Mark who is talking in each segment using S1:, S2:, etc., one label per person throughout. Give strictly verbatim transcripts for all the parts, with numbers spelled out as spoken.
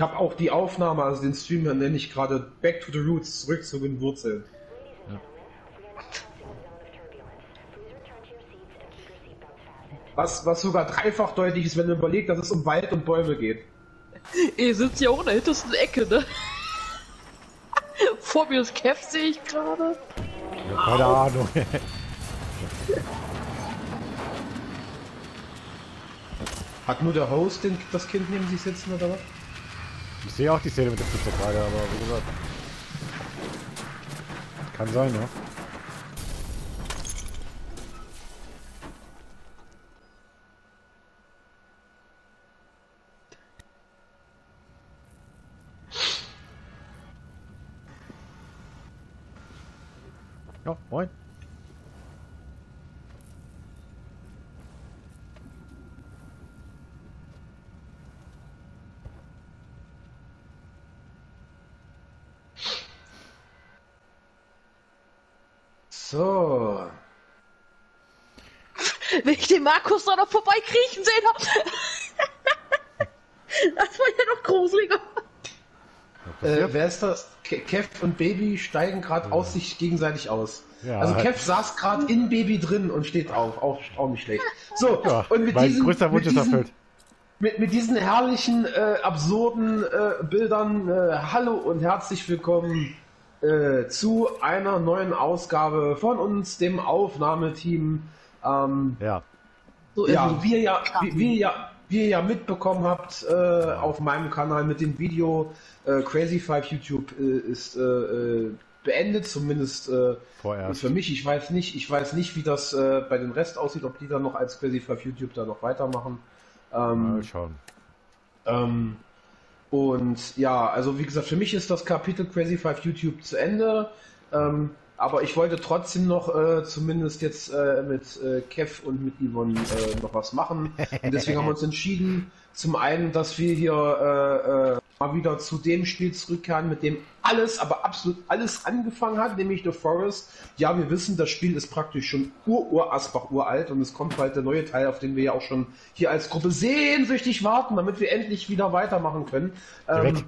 S1: Ich habe auch die Aufnahme, also den Stream nenne ich gerade Back to the Roots, zurück zu den Wurzeln. Ja. Was, was sogar dreifach deutlich ist, wenn man überlegt, dass es um Wald und Bäume geht.
S2: Ihr sitzt ja auch in der hintersten Ecke, ne? Vor mir das Kev sehe ich gerade.
S3: Ja, keine Au. Ahnung.
S1: Hat nur der Host den, das Kind neben sich sitzen oder was?
S3: Ich sehe auch die Szene mit der Flugzeug gerade, aber wie gesagt. Kann sein, ne? Ja, moin.
S1: So.
S2: Wenn ich den Markus da noch vorbeikriechen sehen habe. Das war ja noch gruseliger.
S1: Äh, wer ist das? Ke Kev und Baby steigen gerade ja. aus sich gegenseitig aus. Ja, also Kev halt. saß gerade in Baby drin und steht auf. Auch, auch nicht schlecht. So,
S3: ja,
S1: und mit
S3: mein
S1: diesen,
S3: größter Wunsch
S1: mit
S3: ist
S1: diesen,
S3: erfüllt.
S1: Mit, mit diesen herrlichen, äh, absurden äh, Bildern, äh, hallo und herzlich willkommen äh, zu einer neuen Ausgabe von uns, dem Aufnahmeteam. Ähm,
S3: ja.
S1: So ja, wie ihr ja, wie, wie, ihr ja, wie ihr ja mitbekommen habt äh, auf meinem Kanal mit dem Video, äh, Crazy Five YouTube äh, ist äh, beendet, zumindest äh, für mich. Ich weiß nicht, ich weiß nicht, wie das äh, bei den Rest aussieht, ob die dann noch als Crazy Five YouTube da noch weitermachen. Ähm,
S3: Mal schauen.
S1: Ähm, und ja, also wie gesagt, für mich ist das Kapitel Crazy Five YouTube zu Ende. Ähm, aber ich wollte trotzdem noch äh, zumindest jetzt äh, mit äh, Kev und mit Yvonne äh, noch was machen. Und deswegen haben wir uns entschieden, zum einen, dass wir hier äh, äh, mal wieder zu dem Spiel zurückkehren, mit dem alles, aber absolut alles angefangen hat, nämlich The Forest. Ja, wir wissen, das Spiel ist praktisch schon ur-ur-Asbach uralt und es kommt bald der neue Teil, auf den wir ja auch schon hier als Gruppe sehnsüchtig warten, damit wir endlich wieder weitermachen können. Ähm,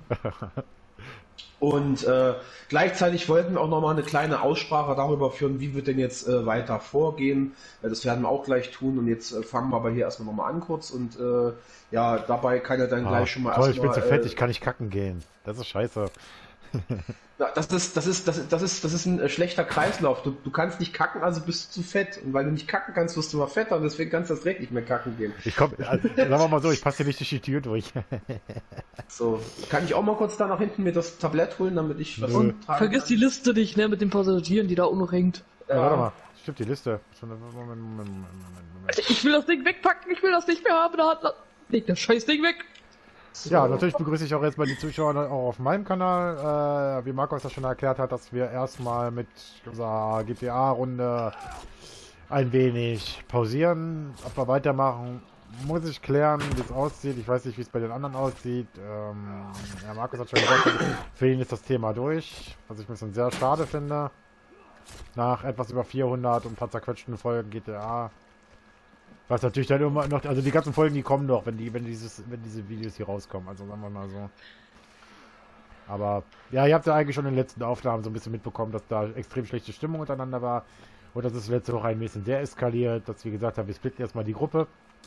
S1: Und äh, gleichzeitig wollten wir auch nochmal eine kleine Aussprache darüber führen, wie wir denn jetzt äh, weiter vorgehen. Ja, das werden wir auch gleich tun und jetzt äh, fangen wir aber hier erstmal nochmal an kurz und äh, ja, dabei kann er dann ah, gleich schon mal
S3: toll,
S1: erstmal...
S3: ich bin zu fett, äh, ich kann nicht kacken gehen. Das ist scheiße.
S1: Das ist, das ist, das ist, das ist, das ist ein schlechter Kreislauf. Du, du kannst nicht kacken, also bist du zu fett. Und weil du nicht kacken kannst, wirst du mal fetter und deswegen kannst du das recht nicht mehr kacken gehen.
S3: Ich komm, also, sagen wir mal so, ich passe hier nicht durch die Tür durch.
S1: So, kann ich auch mal kurz da nach hinten mir das Tablett holen, damit ich was
S2: und vergiss kann. Die Liste nicht, ne, mit den Passagieren, die da auch noch hängt.
S3: Ja, ja, warte mal, stimmt die Liste. Moment, Moment, Moment, Moment.
S2: Also ich will das Ding wegpacken, ich will das nicht mehr haben, da hat leg das scheiß Ding weg.
S3: So. Ja, natürlich begrüße ich auch jetzt mal die Zuschauer auch auf meinem Kanal. Äh, wie Markus das schon erklärt hat, dass wir erstmal mit unserer G T A-Runde ein wenig pausieren. Ob wir weitermachen, muss ich klären, wie es aussieht. Ich weiß nicht, wie es bei den anderen aussieht. Ähm, ja, Markus hat schon gesagt, für ihn ist das Thema durch, was ich ein bisschen sehr schade finde. Nach etwas über vierhundert und ein paar zerquetschten Folgen G T A. Was natürlich dann immer noch, also die ganzen Folgen, die kommen noch, wenn die, wenn dieses, wenn diese Videos hier rauskommen, also sagen wir mal so. Aber, ja, ihr habt ja eigentlich schon in den letzten Aufnahmen so ein bisschen mitbekommen, dass da extrem schlechte Stimmung untereinander war. Und das ist letzte Woche ein bisschen deeskaliert, dass wir gesagt haben, wir splitten erstmal die Gruppe.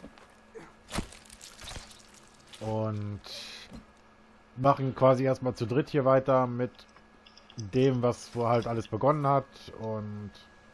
S3: Und machen quasi erstmal zu dritt hier weiter mit dem, was wo halt alles begonnen hat. Und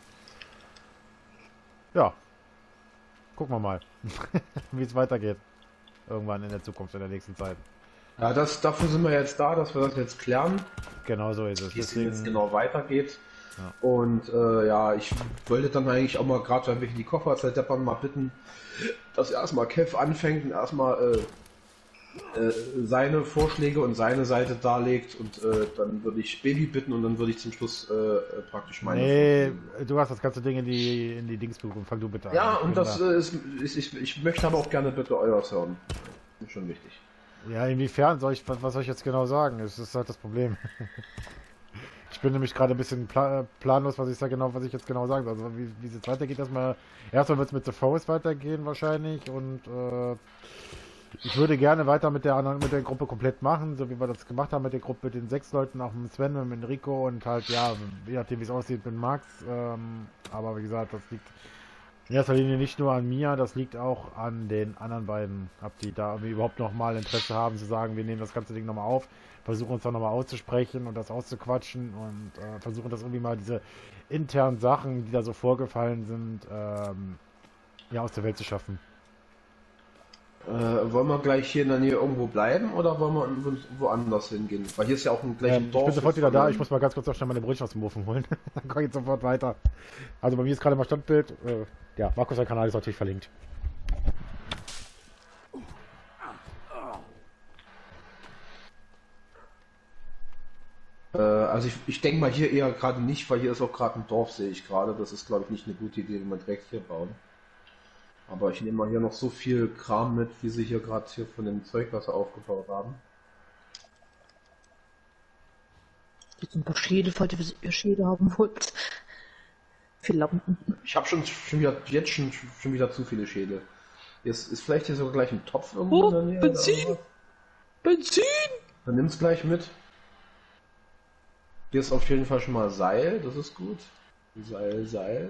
S3: ja. Gucken wir mal, wie es weitergeht. Irgendwann in der Zukunft, in der nächsten Zeit.
S1: Ja, das, dafür sind wir jetzt da, dass wir das jetzt klären.
S3: Genau so ist es.
S1: Wie es jetzt genau weitergeht. Ja. Und äh, ja, ich wollte dann eigentlich auch mal gerade, wenn wir die Kofferzeit deppern, mal bitten, dass erstmal Kev anfängt und erstmal äh, äh, seine Vorschläge und seine Seite darlegt und äh, dann würde ich Baby bitten und dann würde ich zum Schluss äh, praktisch meine...
S3: Nee, Vorschläge. Du hast das ganze Ding in die in die Dingsbuchung, fang du bitte an.
S1: Ja, und das da. ist, ist ich, ich möchte aber auch gerne bitte euers hören. Das ist schon wichtig.
S3: Ja, inwiefern soll ich, was, was soll ich jetzt genau sagen? Das ist halt das Problem. Ich bin nämlich gerade ein bisschen pla planlos, was ich da genau, was ich jetzt genau sagen soll. Also wie, wie es jetzt weitergeht, erstmal erstmal wird es mit The Forest weitergehen wahrscheinlich und äh, Ich würde gerne weiter mit der anderen, mit der Gruppe komplett machen, so wie wir das gemacht haben mit der Gruppe, mit den sechs Leuten, auch mit Sven, mit Enrico und halt, ja, je nachdem wie es aussieht, mit Max. Ähm, aber wie gesagt, das liegt in erster Linie nicht nur an mir, das liegt auch an den anderen beiden, ob die da irgendwie überhaupt noch mal Interesse haben zu sagen, wir nehmen das ganze Ding nochmal auf, versuchen uns da nochmal auszusprechen und das auszuquatschen und äh, versuchen das irgendwie mal diese internen Sachen, die da so vorgefallen sind, ähm, ja, aus der Welt zu schaffen.
S1: Äh, wollen wir gleich hier in der Nähe irgendwo bleiben oder wollen wir woanders hingehen? Weil hier ist ja auch ein gleich
S3: Ähm,
S1: ein Dorf.
S3: ich bin sofort
S1: jetzt
S3: wieder da,
S1: von-
S3: ich muss mal ganz kurz noch schnell meine Brötchen aus dem Ofen holen. Dann komme ich jetzt sofort weiter. Also bei mir ist gerade mal Standbild. Äh, ja, Markus, sein Kanal ist natürlich verlinkt.
S1: Äh, also ich, ich denke mal hier eher gerade nicht, weil hier ist auch gerade ein Dorf, sehe ich gerade. Das ist, glaube ich, nicht eine gute Idee, wenn wir direkt hier bauen. Aber ich nehme mal hier noch so viel Kram mit, wie sie hier gerade hier von dem Zeug, was sie aufgebaut haben.
S2: Jetzt ein paar Schädel, falls ihr Schädel haben wollt. Für Lampen.
S1: Ich habe schon, schon wieder, jetzt schon, schon wieder zu viele Schädel. Jetzt ist vielleicht hier sogar gleich ein Topf irgendwo
S2: Oh,
S1: in der Nähe.
S2: Benzin!
S1: oder was?
S2: Benzin!
S1: Dann nimm's gleich mit. Hier ist auf jeden Fall schon mal Seil, das ist gut. Seil, Seil.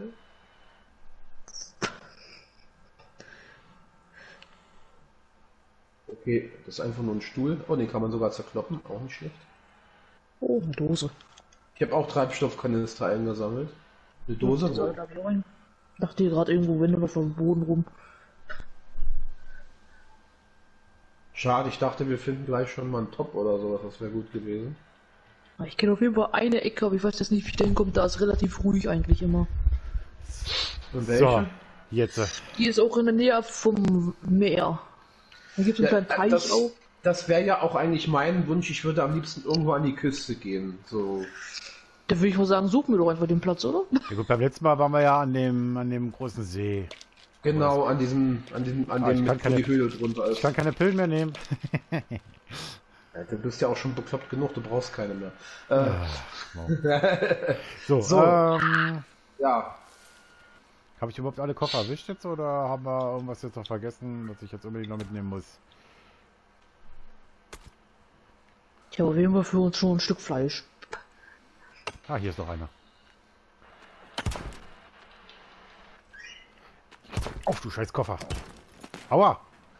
S1: Okay, das ist einfach nur ein Stuhl. Oh, den kann man sogar zerkloppen, auch nicht schlecht.
S2: Oh, eine Dose.
S1: Ich habe auch Treibstoffkanister eingesammelt. Eine Dose?
S2: Die soll da wieder rein. Ich dachte hier gerade irgendwo, wenn du auf dem Boden rum.
S1: Schade, ich dachte, wir finden gleich schon mal einen Top oder sowas, das wäre gut gewesen.
S2: Ich kenne auf jeden Fall eine Ecke, aber ich weiß jetzt nicht, wie ich da hinkomme. Da ist relativ ruhig eigentlich immer.
S1: Und
S3: So,
S1: welche?
S3: jetzt. äh,
S2: Die ist auch in der Nähe vom Meer. Da gibt es einen kleinen Teich
S1: das
S2: auch.
S1: das wäre ja auch eigentlich mein Wunsch, ich würde am liebsten irgendwo an die Küste gehen. So.
S2: Da würde ich mal sagen, suchen wir doch einfach den Platz, oder?
S3: Ja gut, beim letzten Mal waren wir ja an dem, an dem großen See.
S1: Genau, an diesem, an diesem, an
S3: Ah, ich
S1: dem,
S3: kann
S1: wo
S3: keine-
S1: die Höhle drunter
S3: Ich
S1: ist.
S3: kann keine Pillen mehr nehmen.
S1: Ja, du bist ja auch schon bekloppt genug, du brauchst keine mehr. Äh,
S3: So,
S1: So.
S3: ähm...
S1: ja,
S3: Habe ich überhaupt alle Koffer erwischt jetzt oder haben wir irgendwas jetzt noch vergessen, was ich jetzt unbedingt noch mitnehmen muss?
S2: Ich habe auf jeden Fall für uns schon ein Stück Fleisch.
S3: Ah, hier ist noch einer. Auf, du scheiß Koffer. Aua!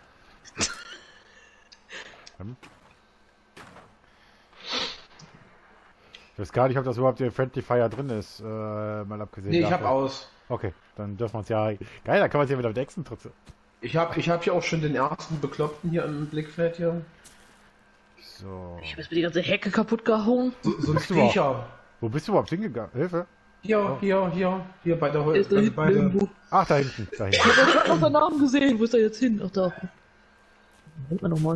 S3: Hm. Ich weiß gar nicht, ob das überhaupt der Friendly Fire drin ist, äh, mal abgesehen
S1: nee, ich hab
S3: davon.
S1: aus.
S3: Okay, dann dürfen wir uns ja... Geil, da kann man es ja wieder mit Echsen trotzdem.
S1: Ich hab, ich hab ja auch schon den ersten Bekloppten hier im Blickfeld hier.
S3: So.
S2: Ich habe jetzt mir die ganze Hecke kaputt gehauen.
S1: So, so ein
S3: Bist du überhaupt-
S1: Viecher.
S3: Wo bist du überhaupt hingegangen? Hilfe?
S1: Hier, hier, hier, hier bei der
S2: Ist da
S1: Holz.
S2: hinten
S1: Bei der,
S2: irgendwo.
S3: Ach, da hinten. Da hinten.
S2: Ich habe gerade noch den Namen gesehen. Wo ist er jetzt hin? Ach, da. Nennt man nochmal.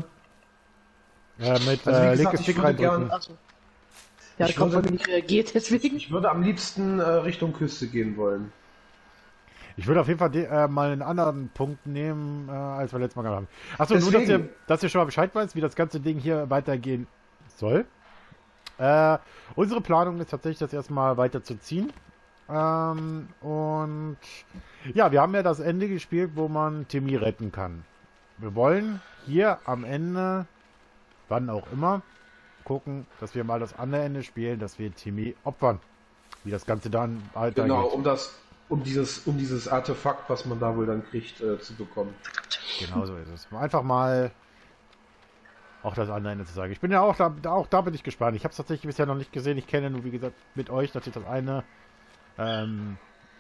S3: Äh, mit
S1: Also wie
S3: äh,
S1: gesagt,
S3: linke
S1: ich
S3: Stick
S1: würde
S3: reindrücken.
S1: gern-
S2: Achso. Ja,
S1: Ich
S2: ich glaube,
S1: würde-
S2: bei mir nicht reagiert, deswegen.
S1: ich würde am liebsten äh, Richtung Küste gehen wollen.
S3: Ich würde auf jeden Fall de- äh, mal einen anderen Punkt nehmen, äh, als wir letztes Mal gehabt haben. Achso, nur, dass
S1: Deswegen.
S3: ihr, dass ihr schon mal Bescheid weißt, wie das ganze Ding hier weitergehen soll. Äh, unsere Planung ist tatsächlich, das erstmal weiter zu ziehen. Ähm, und ja, wir haben ja das Ende gespielt, wo man Timmy retten kann. Wir wollen hier am Ende, wann auch immer, gucken, dass wir mal das andere Ende spielen, dass wir Timmy opfern. Wie das Ganze dann halt
S1: Genau,
S3: geht.
S1: um das, um dieses, um dieses Artefakt, was man da wohl dann kriegt, äh, zu bekommen.
S3: Genau so ist es. Einfach mal auch das andere Ende zu sagen. Ich bin ja auch da, da- auch da bin ich gespannt. Ich habe es tatsächlich bisher noch nicht gesehen. Ich kenne nur, wie gesagt, mit euch natürlich das eine. Ähm,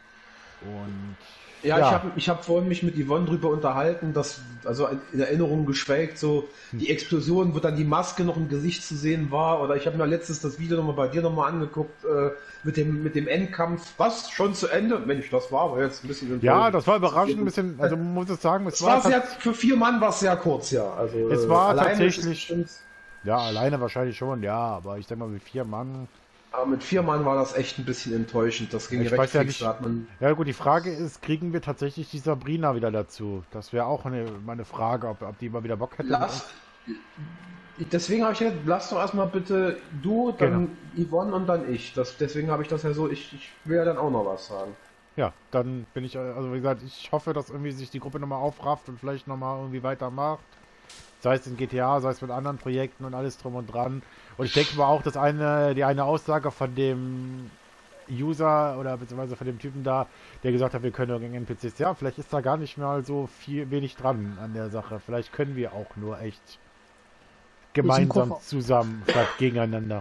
S3: und
S1: Ja,
S3: Ja.
S1: ich habe ich hab vorhin mich mit Yvonne drüber unterhalten, dass, also in Erinnerung geschwelgt, so die Explosion, wo dann die Maske noch im Gesicht zu sehen war, oder ich habe mir letztens das Video nochmal bei dir nochmal angeguckt, äh, mit dem, mit dem Endkampf, was, schon zu Ende? Mensch, das war aber jetzt ein bisschen
S3: ja,
S1: enttäuschend.
S3: das war überraschend ein bisschen. Also man muss es sagen, es
S1: Es
S3: war,
S1: war sehr, für vier Mann war es sehr kurz, ja. Also,
S3: Es
S1: äh,
S3: war
S1: alleine
S3: tatsächlich-
S1: ist es bestimmt-
S3: ja alleine wahrscheinlich schon, ja, aber ich denke mal mit vier Mann.
S1: Aber mit vier Mann war das echt ein bisschen enttäuschend. Das ging
S3: Ich
S1: recht
S3: weiß ja
S1: fix,
S3: nicht-
S1: da hat man
S3: Ja gut, die Frage ist, kriegen wir tatsächlich die Sabrina wieder dazu? Das wäre auch eine, meine Frage, ob, ob die mal wieder Bock hätte.
S1: Lass. Deswegen habe ich gesagt, lass doch erstmal bitte du, dann Yvonne und dann ich. Das, deswegen habe ich das ja so, ich, ich will ja dann auch noch was sagen.
S3: Ja, dann bin ich, äh, also wie gesagt, ich hoffe, dass irgendwie sich die Gruppe nochmal aufrafft und vielleicht nochmal irgendwie weitermacht. Sei es in G T A, sei es mit anderen Projekten und alles drum und dran. Und ich denke mal auch, dass eine, die eine Aussage von dem User oder beziehungsweise von dem Typen da, der gesagt hat, wir können gegen N P Cs, ja, vielleicht ist da gar nicht mal so viel wenig dran an der Sache. Vielleicht können wir auch nur echt gemeinsam zusammen statt gegeneinander.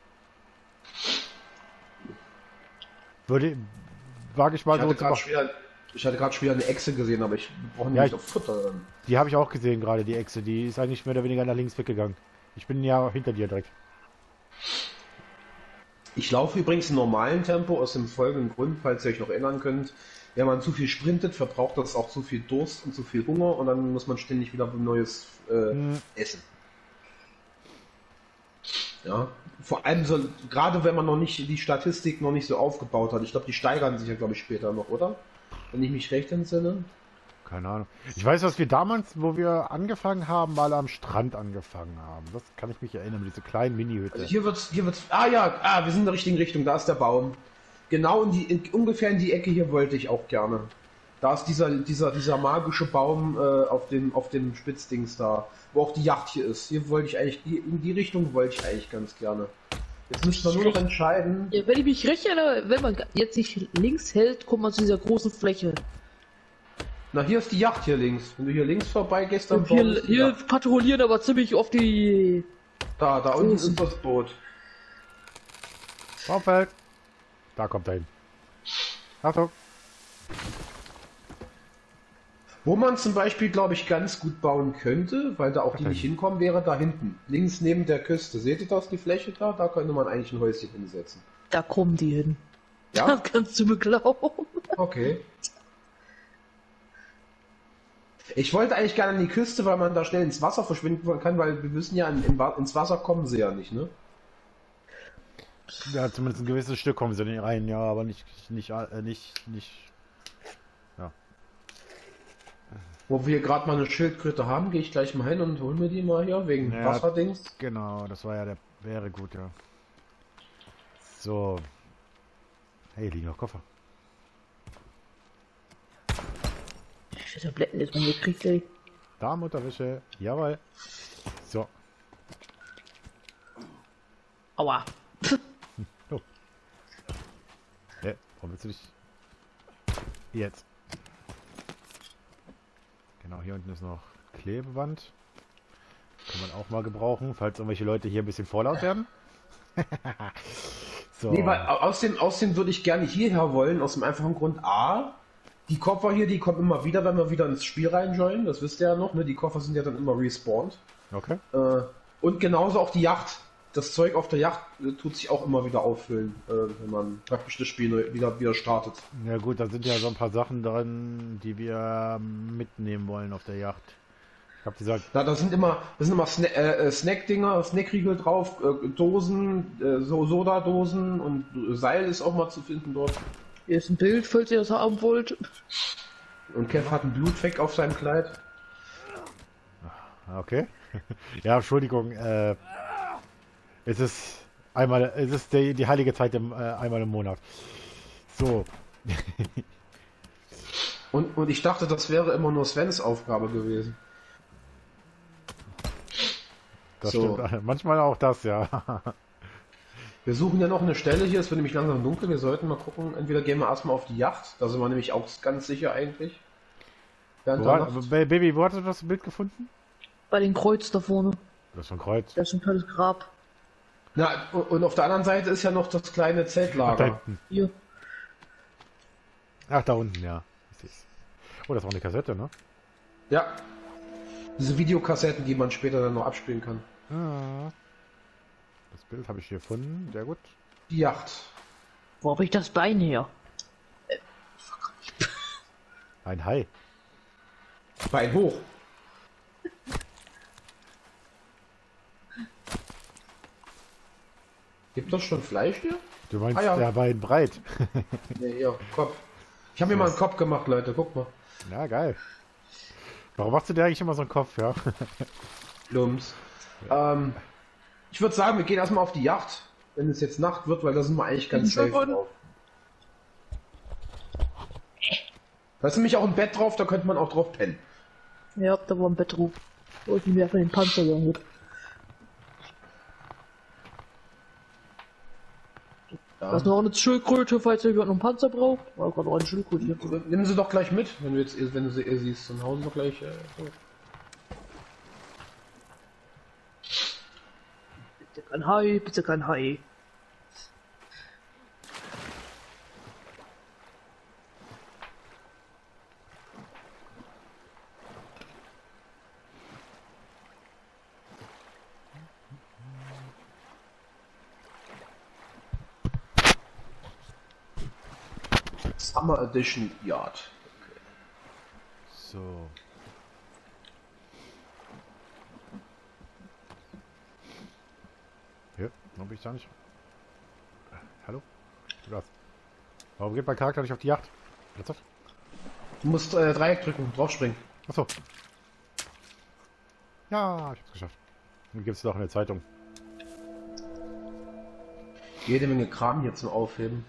S3: Würde, wage ich mal
S1: ich
S3: so
S1: hatte
S3: zu
S1: grad
S3: machen.
S1: schwer, Ich hatte gerade schwer eine Echse gesehen, aber ich brauche
S3: Ja,
S1: nicht
S3: ich-
S1: auf Futter.
S3: Die habe ich auch gesehen gerade, die Echse. Die ist eigentlich mehr oder weniger nach links weggegangen. Ich bin ja hinter dir direkt.
S1: Ich laufe übrigens im normalen Tempo aus dem folgenden Grund, falls ihr euch noch erinnern könnt. Wenn man zu viel sprintet, verbraucht das auch zu viel Durst und zu viel Hunger und dann muss man ständig wieder Neues äh,
S3: Hm.
S1: essen. Ja, vor allem so, gerade wenn man noch nicht die Statistik noch nicht so aufgebaut hat. Ich glaube, die steigern sich ja, glaube ich, später noch, oder? Wenn ich mich recht entsinne.
S3: Keine Ahnung. Ich weiß, dass wir damals, wo wir angefangen haben, mal am Strand angefangen haben. Das kann ich mich erinnern, diese kleinen Mini-Hütte.
S1: Also hier wird's, hier wird's. Ah ja, ah, wir sind in der richtigen Richtung. Da ist der Baum. Genau in die, in, ungefähr in die Ecke hier wollte ich auch gerne. Da ist dieser, dieser, dieser magische Baum äh, auf dem, auf dem Spitzdings da, wo auch die Yacht hier ist. Hier wollte ich eigentlich, die, in die Richtung wollte ich eigentlich ganz gerne. Jetzt müssen wir nur noch entscheiden.
S2: Ja, wenn ich mich recht erinnere, wenn man jetzt sich links hält, kommt man zu dieser großen Fläche.
S1: Na, hier ist die Yacht hier links. Wenn du hier links vorbei gehst, dann
S2: Und hier,
S1: ist die
S2: hier
S1: Yacht.
S2: patrouillieren aber ziemlich oft die...
S1: Da, da unten
S2: Großen.
S1: ist das Boot.
S3: Baumfeld. Da kommt er hin. Achtung.
S1: Wo man zum Beispiel, glaube ich, ganz gut bauen könnte, weil da auch die
S3: Okay.
S1: nicht hinkommen, wäre da hinten. Links neben der Küste. Seht ihr das, die Fläche da? Da könnte man eigentlich ein Häuschen hinsetzen.
S2: Da kommen die hin.
S1: Ja?
S2: Das kannst du mir glauben.
S1: Okay. Ich wollte eigentlich gerne an die Küste, weil man da schnell ins Wasser verschwinden kann, weil wir wissen ja, in, in, Wa- ins Wasser kommen sie ja nicht, ne?
S3: Ja, zumindest ein gewisses Stück kommen sie nicht rein, ja, aber nicht, nicht, äh, nicht, nicht. Ja.
S1: Wo wir gerade mal eine Schildkröte haben, gehe ich gleich mal hin und hol mir die mal hier, wegen
S3: Ja.
S1: Wasserdings.
S3: Genau, das war ja der, wäre gut, ja. So. Hey, liegen noch Koffer.
S2: Ich hätte Tabletten jetzt mal gekriegt, ey.
S3: Darmunterwäsche, jawohl. So.
S2: Aua.
S3: Oh. Hä? Warum willst du dich... Jetzt. Genau, hier unten ist noch Klebeband. Kann man auch mal gebrauchen, falls irgendwelche Leute hier ein bisschen vorlaut werden. So.
S1: Nee, weil au- außerdem, außerdem würde ich gerne hierher wollen, aus dem einfachen Grund A, die Koffer hier, die kommen immer wieder, wenn wir wieder ins Spiel reinjoinen, das wisst ihr ja noch, ne? Die Koffer sind ja dann immer respawned.
S3: Okay.
S1: Äh, und genauso auch die Yacht. Das Zeug auf der Yacht äh, tut sich auch immer wieder auffüllen, äh, wenn man praktisch das Spiel neu- wieder, wieder startet.
S3: Ja gut, da sind ja so ein paar Sachen drin, die wir mitnehmen wollen auf der Yacht. Ich hab gesagt,
S1: Na, da sind immer, da sind immer Sna äh, äh, Snackdinger, Snackriegel drauf, äh, Dosen, äh, so Sodadosen und Seil ist auch mal zu finden dort.
S2: Hier ist ein Bild, falls ihr das haben wollt.
S1: Und Kev hat einen Blutfleck auf seinem Kleid.
S3: okay. Ja, Entschuldigung, äh, es ist einmal, es ist die, die heilige Zeit im, äh, einmal im Monat. So.
S1: Und, und ich dachte, das wäre immer nur Svens Aufgabe gewesen.
S3: Das
S1: So.
S3: stimmt. Manchmal auch das, ja.
S1: Wir suchen ja noch eine Stelle hier, es wird nämlich langsam dunkel, wir sollten mal gucken, entweder gehen wir erstmal auf die Yacht, da sind wir nämlich auch ganz sicher eigentlich. Während
S3: Wo
S1: der
S3: war,
S1: Nacht.
S3: Baby, wo hast du das Bild gefunden?
S2: Bei den Kreuz da vorne.
S3: Das ist ein Kreuz.
S2: Da ist ein kleines Grab.
S1: Na, und auf der anderen Seite ist ja noch das kleine
S3: Ach, da
S1: Zeltlager.
S3: hinten.
S2: Hier.
S3: Ach, da unten, ja. Ich seh's. Oh, das war eine Kassette, ne?
S1: Ja. Diese Videokassetten, die man später dann noch abspielen kann.
S3: Ah. Das Bild habe ich hier gefunden. Sehr gut.
S1: Die Yacht.
S2: Wo habe ich das Bein her?
S3: Ein Hai.
S1: Bein hoch. Gibt das schon Fleisch hier?
S3: Du meinst
S1: Ah, ja.
S3: der Bein breit.
S1: Ne, hier, Kopf. Ich habe mir mal einen Kopf gemacht, Leute, guck mal.
S3: Ja, geil. Warum machst du dir eigentlich immer so einen Kopf, ja?
S1: Lums. Ähm, ich würde sagen, wir gehen erstmal auf die Yacht, wenn es jetzt Nacht wird, weil da sind wir eigentlich ganz
S2: Ich bin
S1: safe
S2: schon.
S1: drauf. Da ist nämlich auch ein Bett drauf, da könnte man auch drauf pennen.
S2: Ja, da war ein Bett drauf. Und ich mir einfach den Panzer geholt.
S1: Ja.
S2: Das ist noch eine Schildkröte, falls ihr jemand noch einen Panzer braucht. Oh Gott, noch eine Schildkröte hier.
S1: Nimm sie doch gleich mit, wenn du jetzt, wenn du sie eh siehst, dann hauen sie doch gleich. Äh, so.
S2: Bitte kein Hai, bitte kein Hai.
S1: Summer Edition Yard. Okay.
S3: So. Ja, warum bin ich da nicht? Hallo? Was? Warum geht mein Charakter nicht auf die Yacht? Was ist das?
S1: Du musst äh, Dreieck drücken, draufspringen.
S3: Achso. Ja, ich hab's geschafft. Dann gibt's doch in der Zeitung.
S1: Jede Menge Kram hier zum Aufheben.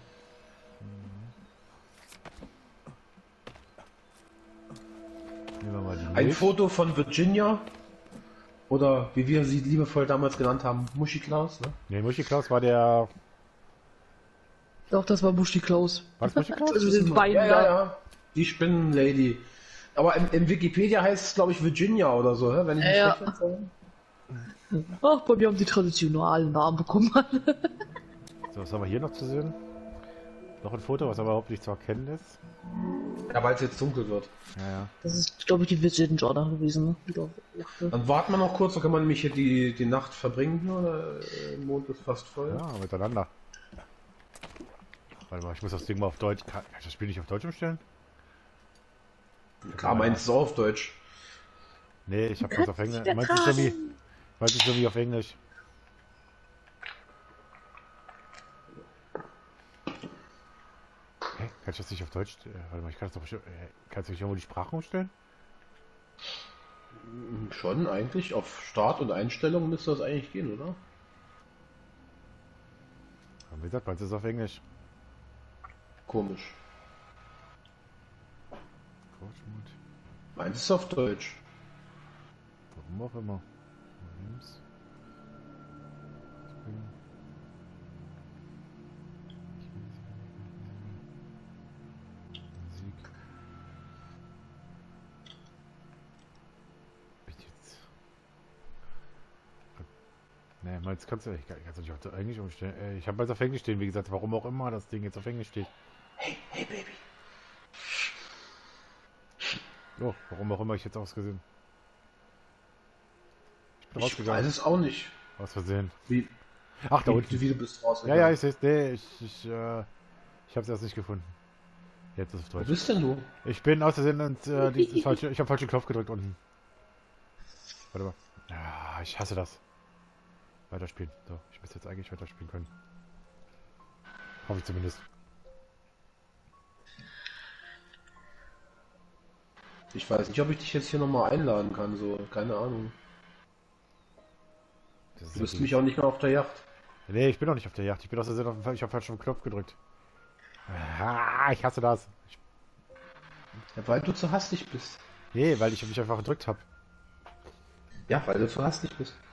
S3: Nehmen wir mal die
S1: Ein
S3: Milch.
S1: Foto von Virginia. Oder wie wir sie liebevoll damals genannt haben, Muschi Klaus, ne?
S3: Ne, Muschi Klaus war der.
S2: Doch, das war Busch die Klaus.
S3: War das Muschi Klaus?
S2: Also mit den Beinen
S1: Ja, ja,
S2: da.
S1: ja. Die Spinnenlady. Aber im, im Wikipedia heißt es, glaube ich, Virginia oder so, hä? Wenn ich mich
S2: Ja,
S1: recht entsinne.
S2: Ach, bei mir haben die traditionellen Namen bekommen.
S3: So, was haben wir hier noch zu sehen? Noch ein Foto, was aber überhaupt nicht zu erkennen ist.
S1: Ja, weil es jetzt dunkel wird.
S3: Ja, ja.
S2: Das ist, glaube ich, die Virginia da gewesen. Ne? Die da lachte.
S1: Dann warten wir noch kurz, dann kann man nämlich hier die, die Nacht verbringen hier. Oder? Der Mond ist fast voll.
S3: Ja, miteinander. Warte mal, ich muss das Ding mal auf Deutsch. Kann kann ich das Spiel nicht auf Deutsch umstellen?
S1: Klar, meinst du auf Deutsch.
S3: Nee, ich hab das auf Englisch. Meinst du irgendwie, meinst du irgendwie auf Englisch? Hä? Kann ich das nicht auf Deutsch? Äh, warte mal, ich kann das doch bestimmt. Äh, kannst du nicht irgendwo die Sprache umstellen?
S1: Schon eigentlich. Auf Start und Einstellungen müsste das eigentlich gehen, oder?
S3: Wie gesagt, meinst du es auf Englisch?
S1: Komisch.
S3: Coachmut.
S1: Meins ist auf Deutsch.
S3: Warum auch immer. Games. Spring. Musik. Bin ich jetzt. Ne, meins kannst du, ich kann es nicht auf Englisch umstellen. Äh, Ich habe meins auf Englisch stehen, wie gesagt, warum auch immer das Ding jetzt auf Englisch steht.
S1: Hey, hey, Baby.
S3: Oh, warum auch immer ich jetzt ausgesehen. Ich bin
S1: Ich
S3: rausgegangen.
S1: weiß es auch nicht.
S3: Aus Versehen.
S1: Wie,
S3: Ach, da
S1: wie,
S3: unten.
S1: wie du bist
S3: Ja,
S1: rausgegangen.
S3: ja, ich sehe es. Nee, ich, ich, äh, ich habe es erst nicht gefunden. Jetzt ist es
S1: Wo
S3: Deutsch.
S1: bist denn du?
S3: Ich bin aus Versehen und äh, die, die falsche, ich habe falschen Knopf gedrückt unten. Warte mal. Ja, ich hasse das. Weiterspielen. So, ich müsste jetzt eigentlich weiterspielen können. Hoffe ich zumindest.
S1: Ich weiß nicht, ob ich dich jetzt hier nochmal einladen kann, so. Keine Ahnung.
S3: Das ist
S1: Du
S3: ja
S1: bist
S3: die-
S1: mich auch nicht mehr auf der Yacht.
S3: Nee, ich bin noch nicht auf der Yacht. Ich bin aus Versehen auf dem Fall. Ich habe falschen Knopf gedrückt. Ah, ich hasse das. Ich,
S1: Ja, weil du zu hastig bist.
S3: nee, weil ich mich einfach gedrückt habe.
S1: Ja, weil du zu hastig bist.